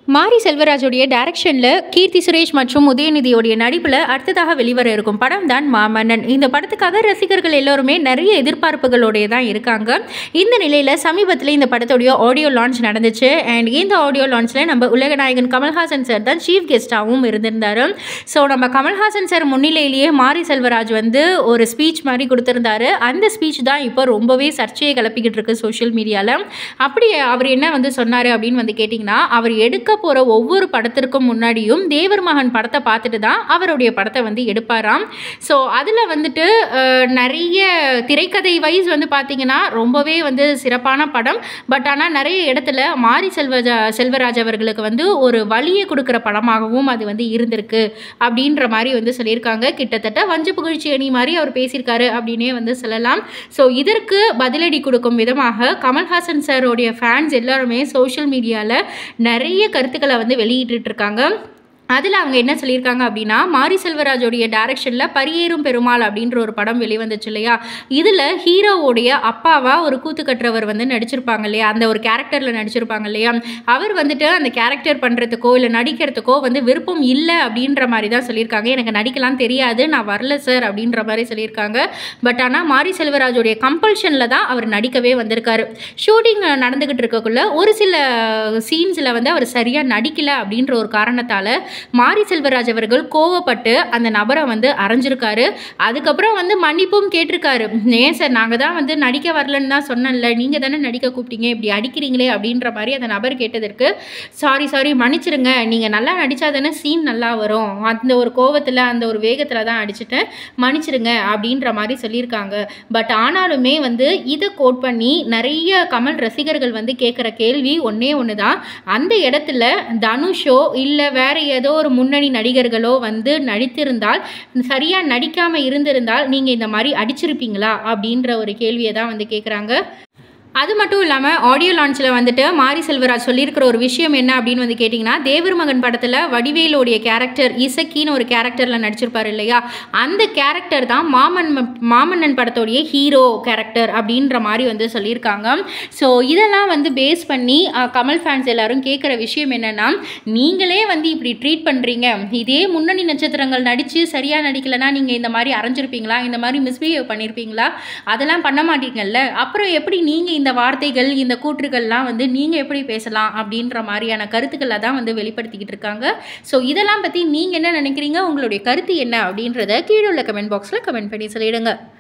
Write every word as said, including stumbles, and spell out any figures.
மாரி செல்வராஜுடைய டைரக்ஷனில் கீர்த்தி சுரேஷ் மற்றும் உதயநிதியோடைய நடிப்பில் அடுத்ததாக வெளிவர இருக்கும் படம் தான் மாமன்னன். இந்த படத்துக்காக ரசிகர்கள் எல்லோருமே நிறைய எதிர்பார்ப்புகளோடைய தான் இருக்காங்க. இந்த நிலையில் சமீபத்தில் இந்த படத்துடைய ஆடியோ லான்ச் நடந்துச்சு. அண்ட் இந்த ஆடியோ லான்ச்சில் நம்ம உலகநாயகன் கமல்ஹாசன் சார் தான் சீஃப் கெஸ்ட்டாகவும் இருந்திருந்தார். ஸோ நம்ம கமல்ஹாசன் சார் முன்னிலையிலேயே மாரி செல்வராஜ் வந்து ஒரு ஸ்பீச் மாதிரி கொடுத்துருந்தாரு. அந்த ஸ்பீச் தான் இப்போ ரொம்பவே சர்ச்சையை கிளப்பிக்கிட்டு இருக்கு சோஷியல் மீடியாவில். அப்படி அவர் என்ன வந்து சொன்னார் அப்படின்னு வந்து கேட்டிங்கன்னா, அவர் எடுக்க போகிற ஒவ்வொரு படத்திற்கும் முன்னாடியும் தேவர் மகன் படத்தை பார்த்துட்டு தான் அவருடைய படத்தை வந்து எடுப்பாராம். ஸோ அதில் வந்துட்டு நிறைய திரைக்கதை வைஸ் வந்து பார்த்திங்கன்னா ரொம்பவே வந்து சிறப்பான படம். பட் ஆனால் நிறைய இடத்துல மாரி செல்வஜா செல்வராஜ் அவர்களுக்கு வந்து ஒரு வழியை கொடுக்குற படமாகவும் அது வந்து இருந்திருக்கு அப்படின்ற மாதிரி வந்து சொல்லியிருக்காங்க. கிட்டத்தட்ட வஞ்ச புகழ்ச்சி அணி மாதிரி அவர் பேசியிருக்காரு அப்படின்னே வந்து சொல்லலாம். ஸோ இதற்கு பதிலடி கொடுக்கும் விதமாக கமல்ஹாசன் சாரோடைய ஃபேன்ஸ் எல்லாருமே சோஷியல் மீடியாவில் நிறைய கருத்துக்களை வந்து வெளியிட்டு இருக்காங்க. அதில் அவங்க என்ன சொல்லியிருக்காங்க அப்படின்னா, மாரி செல்வராஜோடைய டைரக்ஷனில் பரியேறும் பெருமாள் அப்படின்ற ஒரு படம் வெளிவந்துச்சு இல்லையா, இதில் ஹீரோவோடைய அப்பாவாக ஒரு கூத்து கட்டுறவர் வந்து நடிச்சிருப்பாங்க இல்லையா, அந்த ஒரு கேரக்டரில் நடிச்சிருப்பாங்க இல்லையா, அவர் வந்துட்டு அந்த கேரக்டர் பண்ணுறதுக்கோ இல்லை நடிக்கிறதுக்கோ வந்து விருப்பம் இல்லை அப்படின்ற மாதிரி தான் சொல்லியிருக்காங்க. எனக்கு நடிக்கலாம் தெரியாது, நான் வரல சார் அப்படின்ற மாதிரி சொல்லியிருக்காங்க. பட் ஆனால் மாரி செல்வராஜோடைய கம்பல்ஷனில் தான் அவர் நடிக்கவே வந்திருக்காரு. ஷூட்டிங் நடந்துக்கிட்டு இருக்கக்குள்ள ஒரு சில சீன்ஸில் வந்து அவர் சரியாக நடிக்கலை அப்படின்ற ஒரு காரணத்தால் மாரி செல்வராஜ் அவர்கள் கோவப்பட்டு அந்த நபரை வந்து அரைஞ்சிருக்காரு. அதுக்கப்புறம் வந்து மன்னிப்பும் கேட்டிருக்காரு. ஏன் சார், நாங்கள் தான் வந்து நடிக்க வரலன்னு தான் சொன்னேன்ல, நீங்கள் தானே நடிக்க கூப்பிட்டீங்க, இப்படி அடிக்கிறீங்களே அப்படின்ற மாதிரி அந்த நபர் கேட்டதற்கு சாரி சாரி மன்னிச்சிருங்க, நீங்கள் நல்லா நடித்தா தானே சீன் நல்லா வரும், அந்த ஒரு கோவத்தில் அந்த ஒரு வேகத்தில் தான் அடிச்சுட்டேன், மன்னிச்சிருங்க அப்படின்ற மாதிரி சொல்லியிருக்காங்க. பட் ஆனாலுமே வந்து இதை கோட் பண்ணி நிறைய கமல் ரசிகர்கள் வந்து கேட்குற கேள்வி ஒன்றே ஒன்று தான், அந்த இடத்துல தனுஷோ இல்லை வேற ஏதோ ஒரு முன்னணி நடிகர்களோ வந்து நடித்திருந்தால், சரியாக நடிக்காமல் இருந்திருந்தால் நீங்கள் இந்த மாதிரி அடிச்சிருப்பீங்களா அப்படின்ற ஒரு கேள்வியை தான் வந்து கேட்குறாங்க. அது மட்டும் இல்லாமல் ஆடியோ லான்ச்சில் வந்துட்டு மாரி செல்வராஜ் சொல்லியிருக்கிற ஒரு விஷயம் என்ன அப்படின்னு வந்து கேட்டிங்கன்னா, தேவர் மகன் படத்தில் வடிவேலோடைய கேரக்டர் இசக்கின்னு ஒரு கேரக்டரில் நடிச்சிருப்பார் இல்லையா, அந்த கேரக்டர் தான் மாமன் மாமன்னன் படத்தோடைய ஹீரோ கேரக்டர் அப்படின்ற மாதிரி வந்து சொல்லியிருக்காங்க. ஸோ இதெல்லாம் வந்து பேஸ் பண்ணி கமல் ஃபேன்ஸ் எல்லாரும் கேட்குற விஷயம் என்னென்னா, நீங்களே வந்து இப்படி ட்ரீட் பண்ணுறீங்க, இதே முன்னணி நட்சத்திரங்கள் நடித்து சரியாக நடிக்கலைன்னா நீங்கள் இந்த மாதிரி அரைஞ்சிருப்பீங்களா, இந்த மாதிரி மிஸ்பிஹேவ் பண்ணியிருப்பீங்களா, அதெல்லாம் பண்ண மாட்டீங்கல்ல, அப்புறம் எப்படி நீங்கள் இந்த வார்த்தைகள் இந்த கூற்றுகள்லாம் வந்து நீங்கள் எப்படி பேசலாம் அப்படின்ற மாதிரியான கருத்துக்களை தான் வந்து வெளிப்படுத்திக்கிட்டு இருக்காங்க. ஸோ இதெல்லாம் பற்றி நீங்கள் என்ன நினைக்கிறீங்க, உங்களுடைய கருத்து என்ன அப்படின்றத கீழே உள்ள கமெண்ட் பாக்ஸில் கமெண்ட் பண்ணி சொல்லிடுங்க.